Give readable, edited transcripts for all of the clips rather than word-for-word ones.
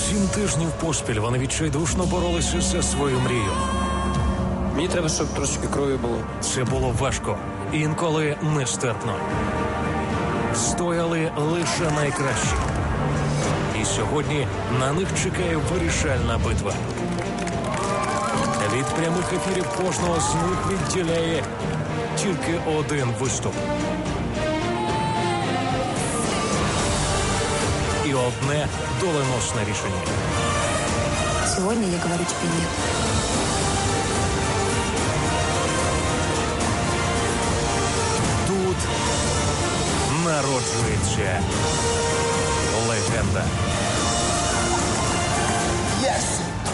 7 тижнів поспіль вони відчайдушно боролися за свою мрію. Мені треба, щоб трошечки крові було. Це було важко, інколи нестерпно. Стояли лише найкращі. І сьогодні на них чекає вирішальна битва. Від прямих ефірів кожного з них відділяє тільки один виступ. І одне доленосне рішення. Сьогодні я говорю тобі ні. Тут народжується легенда. Yes!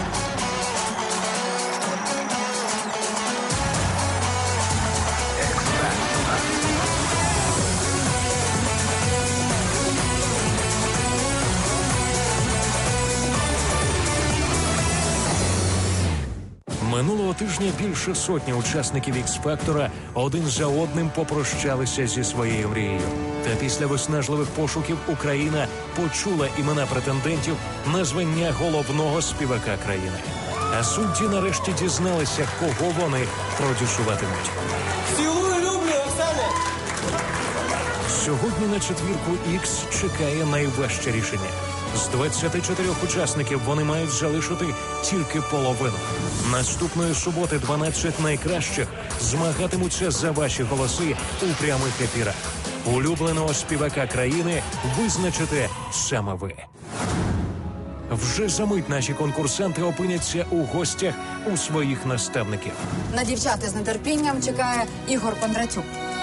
Минулого тижня більше сотні учасників Ікс-Фактора один за одним попрощалися зі своєю мрією. Та після виснажливих пошуків Україна почула імена претендентів на звання головного співака країни. А судді нарешті дізналися, кого вони продюсуватимуть. Цілую, люблю, Оксана! Сьогодні на четвірку Ікс чекає найважче рішення. З 24 учасників вони мають залишити тільки половину. Наступної суботи 12 найкращих змагатимуться за ваші голоси у прямих ефірах. Улюбленого співака країни визначите саме ви. Вже за мить наші конкурсанти опиняться у гостях у своїх наставників. На дівчат з нетерпінням чекає Ігор Кондратюк.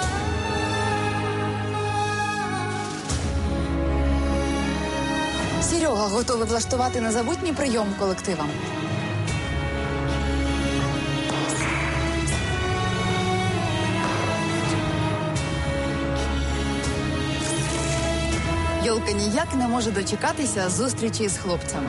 Серега готовий влаштувати незабутній прийом колективам. Йолка ніяк не може дочекатися зустрічі з хлопцями.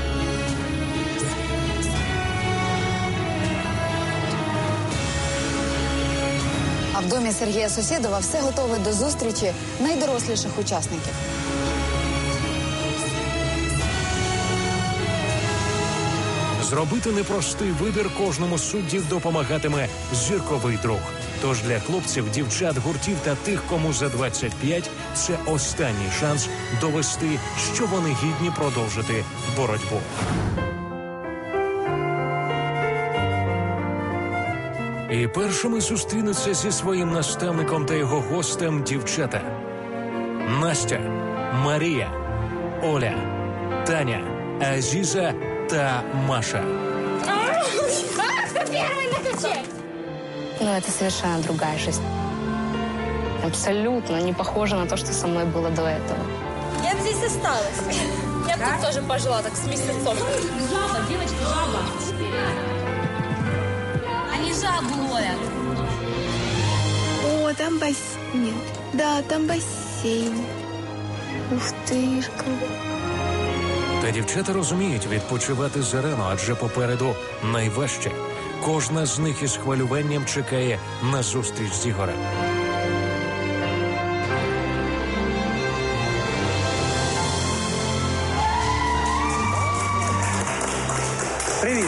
А в домі Сергія Сусєдова все готове до зустрічі найдоросліших учасників. Зробити непростий вибір кожному з суддів допомагатиме зірковий друг. Тож для хлопців, дівчат, гуртів та тих, кому за 25, це останній шанс довести, що вони гідні продовжити боротьбу. І першими зустрінуться зі своїм наставником та його гостем дівчата. Настя, Марія, Оля, Таня, Азіза та Маша. Кто первый на ключе? Ну, это совершенно другая жизнь. Абсолютно не похоже на то, что со мной было до этого. Я бы здесь осталась. Я бы тут тоже пожила так с месяцом. Жаба, девочка, жаба. Они жабу ловят. О, там бассейн. Да, там бассейн. Ух тышка. Та дівчата розуміють, відпочивати зарано, адже попереду найважче. Кожна з них із хвилюванням чекає на зустріч з Ігорем. Привіт!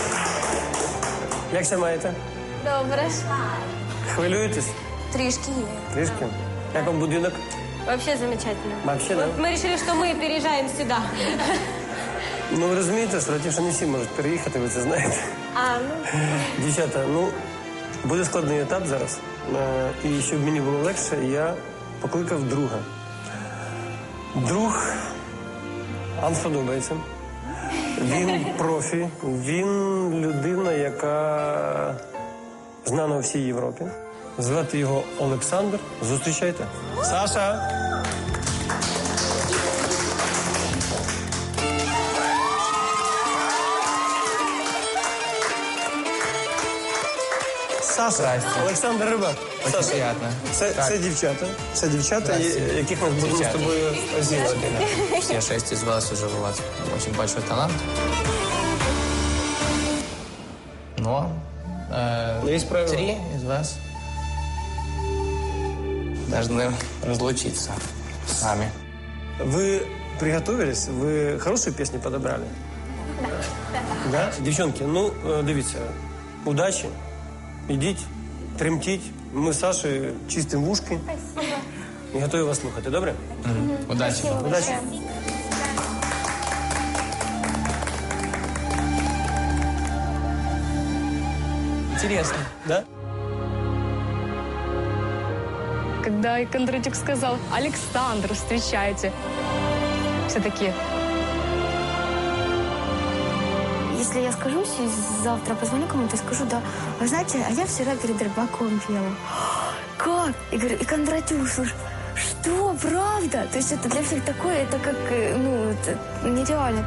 Як себе маєте? Добре. Хвилюєтесь? Трішки є. Трішки? Як вам будинок? Вообще замечательно. Вообще, да? Вот мы решили, что мы переезжаем сюда. Ну, ви розумієте, справді, що не всі можуть переїхати, ви це знаєте. Дівчата, ну, буде складний етап зараз. І щоб мені було легше, я покликав друга. Друг вам сподобається. Він профі, він людина, яка знана у всій Європі. Звати його Олександр. Зустрічайте. Саша! Саша, Олександр Рибак. Очень приятно. Це дівчата. Це дівчата, яких ми будемо з тобою оцінювати. Все 6 из вас уже у вас очень большой талант. Но Есть правила. 3 из вас должны разлучиться с нами. Ви приготовились, вы хорошую песню подобрали? Да? Девчонки, ну, дивіться, удачі, ідіть, тремтіть. Ми з Сашою чистимо вушки. Спасибо. І готові вас слухати, добре? Удачи. Удачі. Интересно. Да? Когда и Кондратюк сказал: «Александр, встречайте», все такие: Если я скажу завтра, позвоню кому-то и скажу, да, вы знаете, а я вчера перед рыбаком пела. Как? И говорю, и Кондратюк, слушай, что, правда? То есть это для всех такое, это как, ну, это нереально.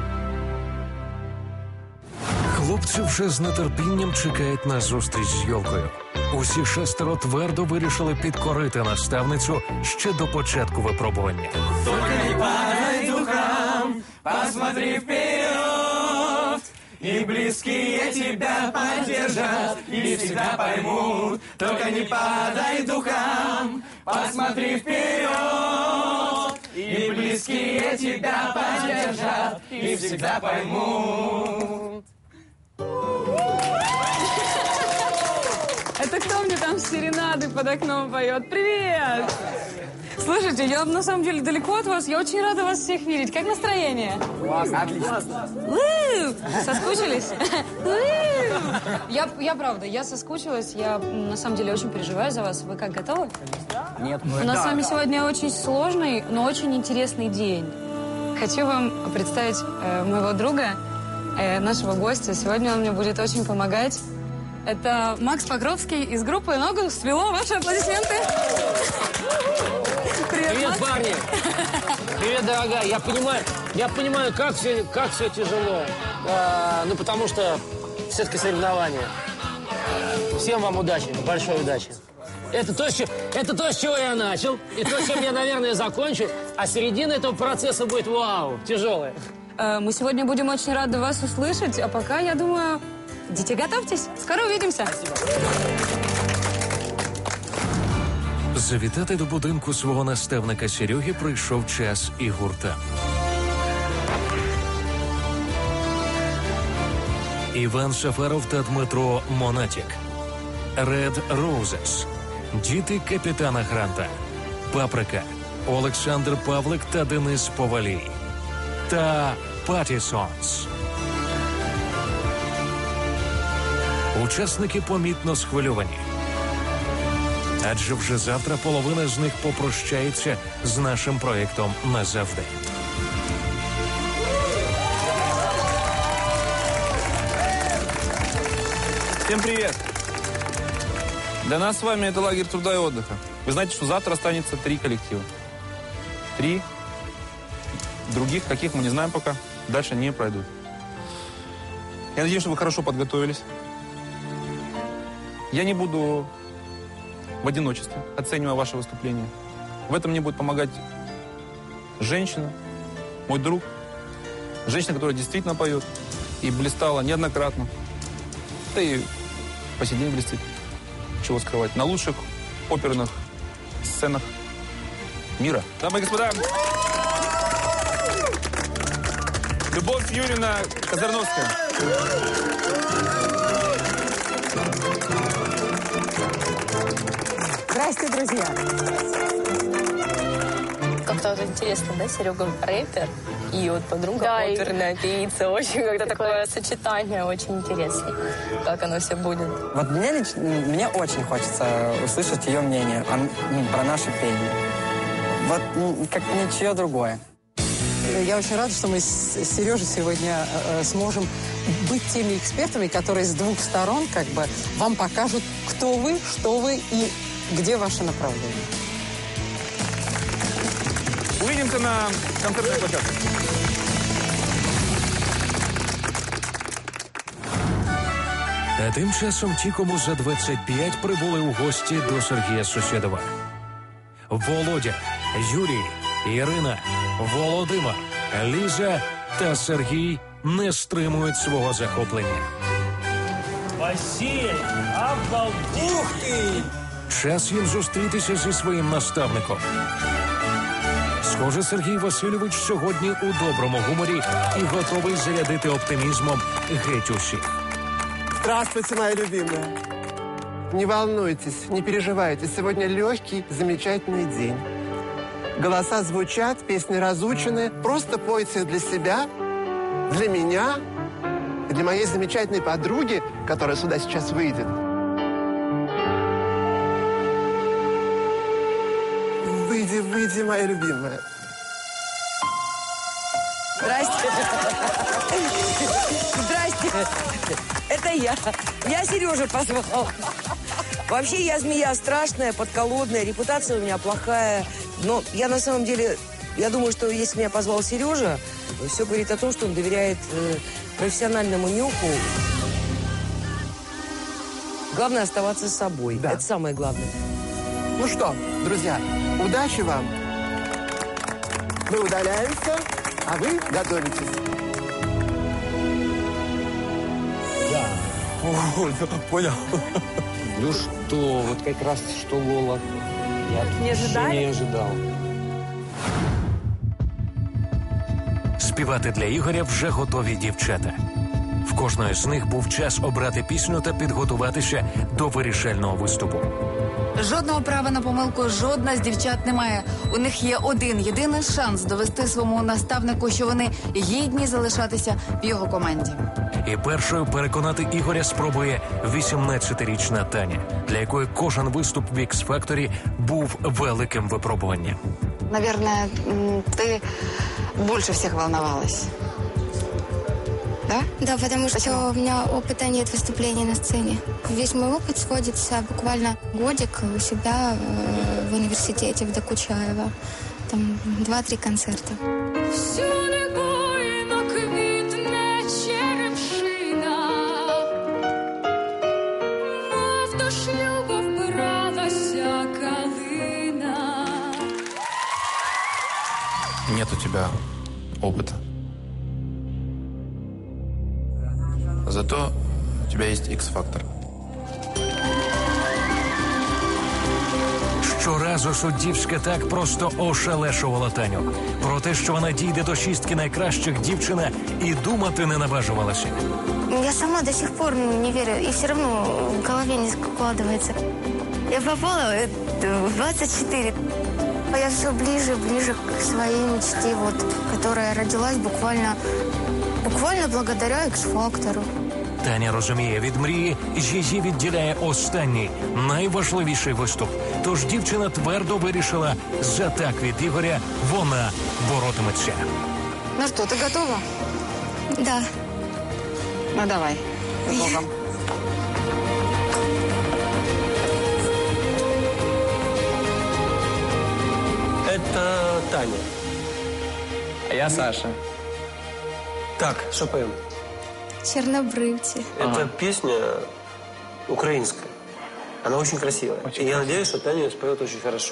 Хлопці вже з нетерпінням чекають на зустріч з Йолкою. Усі 6 твердо вирішили підкорити наставницю ще до початку випробування. Только не падай духом, посмотри вперед, и близкие тебя поддержат, и всегда поймут. Только не падай духом, посмотри вперед, и близкие тебя поддержат, и всегда поймут. Это кто мне там серенады под окном поет? Привет! Слушайте, я на самом деле далеко от вас. Я очень рада вас всех видеть. Как настроение? Классно, отлично. Соскучились? Я правда, я соскучилась. Я на самом деле очень переживаю за вас. Вы как, готовы? Нет, У нас с вами сегодня очень сложный, но очень интересный день. Хочу вам представить моего друга, нашего гостя. Сегодня он мне будет очень помогать. Это Макс Покровский из группы «Ногу свело». Ваши аплодисменты. Привет, парни! Привет, дорогая! Я понимаю, как все тяжело. Ну, потому что все-таки соревнования. Всем вам удачи, большой удачи. Это то, с чего я начал, и то, с чем я, наверное, закончу. А середина этого процесса будет вау, тяжелая. Мы сегодня будем очень рады вас услышать. А пока, я думаю, идите готовьтесь. Скоро увидимся. Завітати до будинку свого наставника Серьоги прийшов час і гурта. Іван Сафаров та Дмитро Монатік. Red Roses. Діти капітана Гранта. Паприка. Олександр Павлик та Денис Повалій. Та Патісонс. Учасники помітно схвильовані. Адже вже завтра половина з них попрощається з нашим проєктом назавжди. Всем привет! Для нас с вами это лагерь труда и отдыха. Вы знаете, что завтра останется 3 коллектива. 3. Других, каких мы не знаем пока, дальше не пройдут. Я надеюсь, что вы хорошо подготовились. Я не буду в одиночестве, оценивая ваше выступление. В этом мне будет помогать женщина, мой друг. Женщина, которая действительно поет и блистала неоднократно. Да и по сей день блестит. Чего скрывать. На лучших оперных сценах мира. Дамы и господа, Любовь Юрьевна Козырновская. Здрасте, друзья. Как-то вот интересно, да, Серега рэпер и вот подруга оперная певица. Очень как-то такое сочетание, очень интересно, как оно все будет. Вот мне очень хочется услышать ее мнение про наше пение. Вот как ничего другое. Я очень рада, что мы с Сережей сегодня сможем быть теми экспертами, которые с двух сторон как бы вам покажут, кто вы, что вы и где ваше направление. Увидимся на концертной площадке. А тим часом ті, кому за 25 прибули у гості до Сергія Сусєдова. Володя, Юрій, Ірина, Володимир, Ліза та Сергій не стримують свого захоплення. Василь, обалдеть! Ух ты! Час їм зустрітися зі своїм наставником. Схоже, Сергій Васильович сьогодні у доброму гуморі і готовий зарядити оптимізмом геть усіх. Здравствуйте, моя любимая. Не волнуйтесь, не переживайте. Сегодня легкий, замечательный день. Голоса звучат, песни разучены. Просто пойте для себя, для меня и для моей замечательной подруги, которая сюда сейчас выйдет. Выйди, выйди, моя любимая. Здрасте. Здрасте. Это я. Я Сережа позвал. Вообще я змея страшная, подколодная, репутация у меня плохая. Но я на самом деле, я думаю, что если меня позвал Сережа, все говорит о том, что он доверяет профессиональному нюху. Главное оставаться собой. Да. Это самое главное. Ну что, друзья, удачи вам. Мы удаляемся, а вы готовитесь. Понял. Ну что, вот как раз что Лола. Я не ожидали? Не ожидал. Співати для Ігоря вже готові дівчата. В кожної з них був час обрати пісню та підготуватися до вирішального виступу. Жодного права на помилку жодна з дівчат не має. У них є один єдиний шанс довести своєму наставнику, що вони гідні залишатися в його команді. І першою переконати Ігоря спробує 18-річна Таня, для якої кожен виступ в X-Factor був великим випробуванням. Наверное, ты больше всех волновалась. Да? Да, потому что Почему? у меня опыта нет выступлений на сцене. Весь мой опыт сводится буквально годик у себя в университете в Докучаево. Там 2-3 концерта. Нет у тебя опыта. Зато у тебя есть X-Factor. Щоразу суддівська так просто ошелешувала Таню. Про те, що вона дійде до шістки найкращих, дівчина і думати не наважувалася. Я сама до сих пор не верю, и все равно в голове не складывается. Я попала в 24. Я все ближе и ближе к своей мечте, вот, которая родилась буквально благодаря X-Factor. Таня розуміє, від мрії її відділяє останній, найважливіший виступ. Тож дівчина твердо вирішила, за так від Ігоря вона боротиметься. Ну что, ты готова? Да. Ну давай, с Богом. Это Таня. А я Саша. Так, что поем? Чернобрывцы. Это песня украинская. Она очень красивая. И я надеюсь, что Таня ее споет очень хорошо.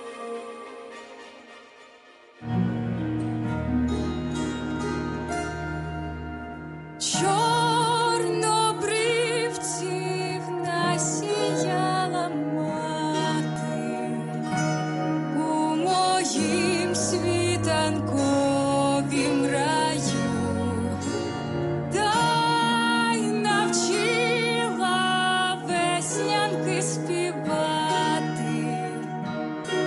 Чорнобривців насіяла мати у моїм світанковім раю, та й навчила веснянки співати.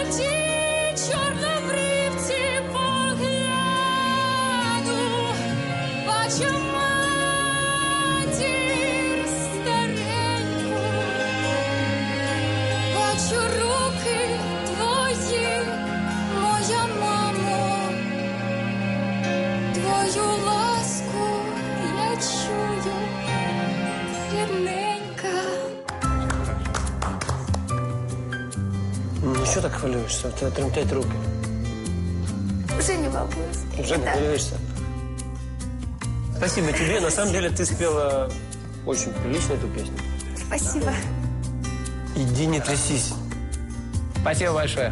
чорнобривці погляну, бачу матір стареньку, бачу руки твої, моя мамо, твою ласку я чую, рідненька. Ну що так хвилюєшся? У тебе тремтять руки. Уже не волнуюсь. Уже не хвилюешься? Спасибо тебе. На самом деле ты спела очень прилично эту песню. Спасибо. Иди не трясись. Спасибо большое.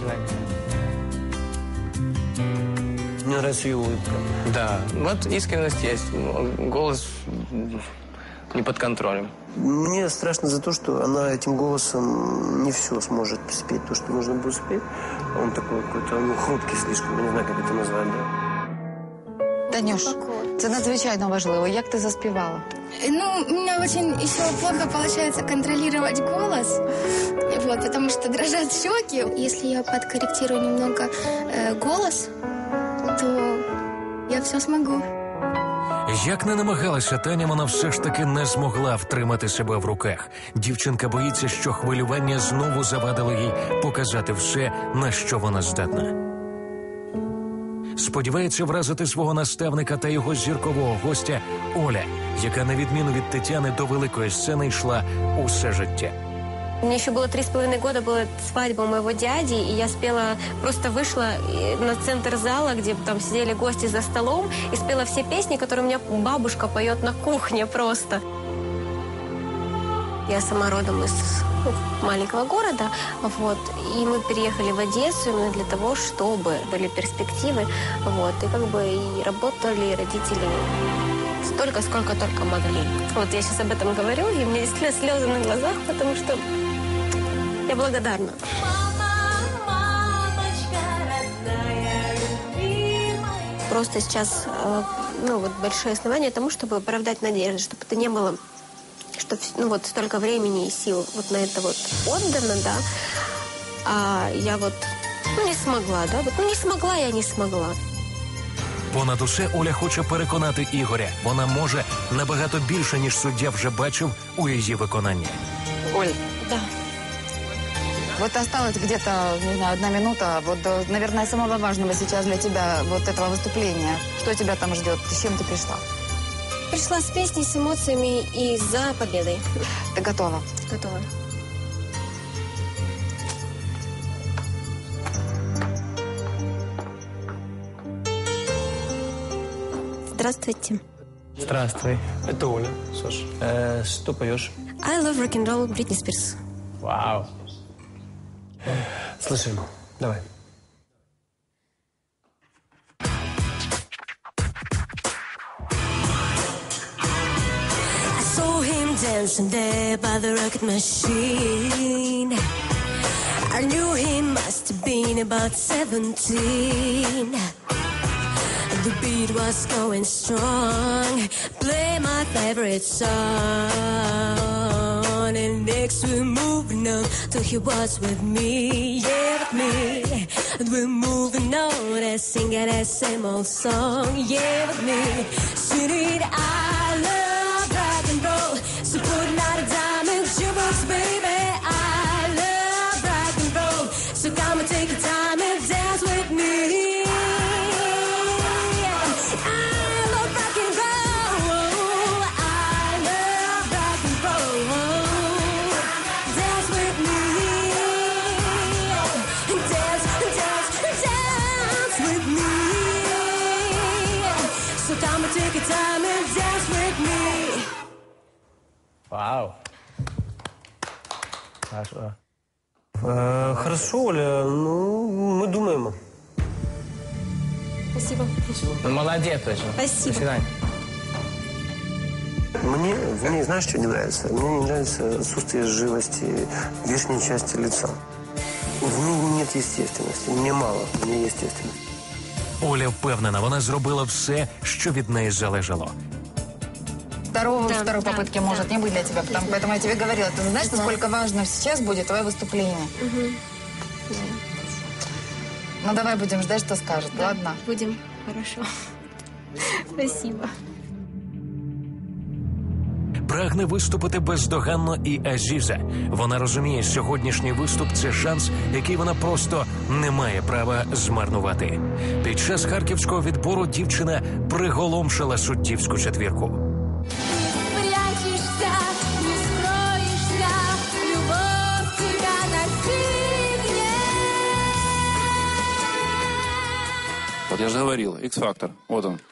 Мне нравится ее улыбка. Да, вот искренность есть. Голос не под контролем. Мне страшно за то, что она этим голосом не все сможет спеть, то, что нужно будет спеть. Он такой какой-то, ну, хрупкий слишком, я не знаю, как это назвать, да. Танюш, це надзвичайно важливо. Як ти заспівала? Ну, у меня очень еще плохо получается контролировать голос, вот, потому что дрожат щеки. Если я подкорректирую немного голос, то я все смогу. Як не намагалася Таня, вона все ж таки не змогла втримати себе в руках. Дівчинка боїться, що хвилювання знову завадило їй показати все, на що вона здатна. Сподівається вразити свого наставника та його зіркового гостя Оля, яка на відміну від Тетяни до великої сцени йшла усе життя. Мне еще было 3,5 года, была свадьба у моего дяди, и я спела, просто вышла на центр зала, где там сидели гости за столом, и спела все песни, которые у меня бабушка поет на кухне просто. Я сама родом из маленького города, вот, и мы переехали в Одессу именно для того, чтобы были перспективы, вот, и как бы и работали родители столько, сколько только могли. Вот я сейчас об этом говорю, и у меня есть слезы на глазах, потому что я благодарна. Просто сейчас, ну, вот большое основание тому, чтобы оправдать надежду, чтобы это не было, что, ну, вот столько времени и сил вот на это вот отдано, да, а я вот, ну, не смогла, да, вот, ну, не смогла, я не смогла. Понад усе Оля хоче переконати Ігоря. Вона може набагато більше, ніж суддя вже бачив у її виконанні. Оль, да. Вот осталось где-то, не знаю, 1 минута. Вот, наверное, самого важного сейчас для тебя вот этого выступления. Что тебя там ждет? С чем ты пришла? Пришла с песней, с эмоциями и за победой. Ты готова? Готова. Здравствуйте. Здравствуй. Это Оля, Саш. Что поешь? I love rock and roll, Бритни Спирс. Вау. Слушаем. Давай. I saw him dancing there by the rocket machine. I knew he must have been about 17. The beat was going strong. Play my favorite song. And next we're moving on till he was with me, yeah, with me. And we're moving on and singing that same old song, yeah, with me. Singing I love rock and roll, so put out a diamond jukebox, baby. I love rock and roll, so come and take your time and dance with me. Вау. Хорошо. Хорошо, Оля. Ну, мы думаем. Спасибо. Ну, молодец, точно. Спасибо. До свидания. Мне, знаешь, что не нравится? Мне не нравится отсутствие живости верхней части лица. В ней нет естественности. Мне мало, мне естественности. Оля впевнена, вона зробила все, що від неї залежало. Второй попытки может не быть для тебя, поэтому я тебе говорила. Ты знаешь, насколько важно сейчас будет твое выступление? Ну, давай будем ждать, что скажет, ладно? Будем. Хорошо. Спасибо. Прагне виступити бездоганно і Азіза. Вона розуміє, сьогоднішній виступ – це шанс, який вона просто не має права змарнувати. Під час харківського відбору дівчина приголомшила суддівську четвірку. Вот я же говорил, X-фактор, вот он.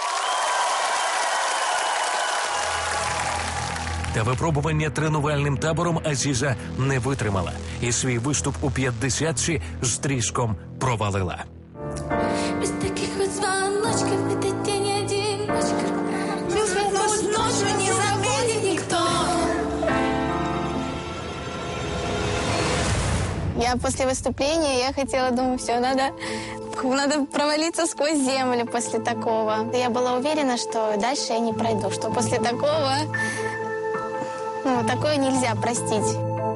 Та випробування тренувальним табором Азіза не витримала. І свій виступ у 50-ці з тріском провалила. Без таких вот звоночков этот день одиночка. Без ночью не заметит никто. Я после выступления, я хотела, думаю, все, надо провалиться сквозь землю после такого. Я была уверена, что дальше я не пройду, что после такого, такое нельзя простить.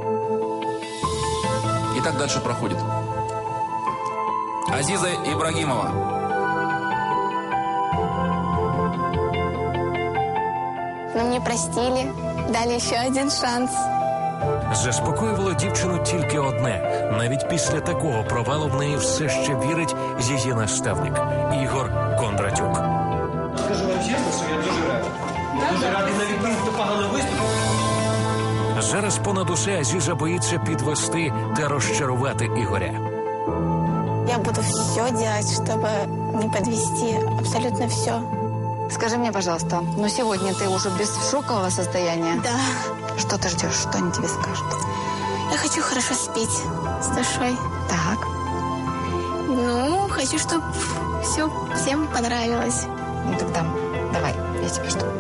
И так дальше проходит. Азиза Ибрагимова. Но мне простили, дали еще один шанс. Заспокоювало дівчину тільки одне. Навіть після такого провалу в неї все ще вірить її наставник – Ігор Кондратюк. Скажу вам чесно, що я дуже радий. Я дуже радий навіть тим, хто погано виступив. Зараз понад усе Азіза боїться підвести та розчарувати Ігоря. Я буду все делать, чтобы не подвести, абсолютно все. Скажи мне, пожалуйста, сегодня ты уже без шокового состояния? Да. Что ты ждешь? Что они тебе скажут? Я хочу хорошо спеть с душой. Так. Хочу, чтобы все всем понравилось. Ну тогда давай, я тебя жду.